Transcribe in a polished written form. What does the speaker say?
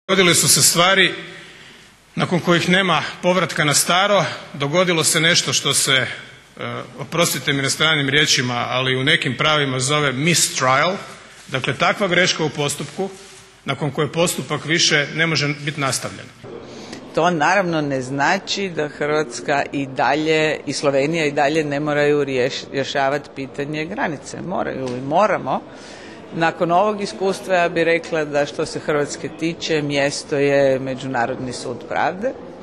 Dogodile su se stvari nakon kojih nema povratka na staro, dogodilo se nešto što se, oprostite mi na stranim riječima, ali u nekim pravima zove mistrial, dakle takva greška u postupku nakon koje postupak više ne može biti nastavljen. To naravno ne znači da Hrvatska i dalje i Slovenija i dalje ne moraju rješavati pitanje granice. Moraju i moramo. Nakon ovog iskustva ja bih rekla da što se Hrvatske tiče mjesto je Međunarodni sud pravde.